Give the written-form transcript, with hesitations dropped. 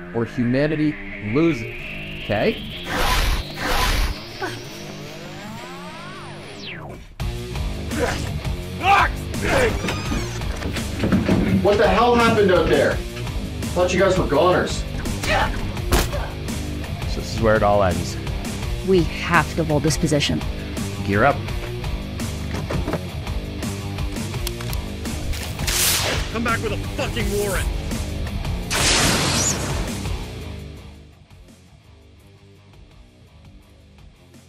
or humanity loses. Okay? What the hell happened out there? Thought you guys were goners. So this is where it all ends. We have to hold this position. Gear up. Come back with a fucking warrant.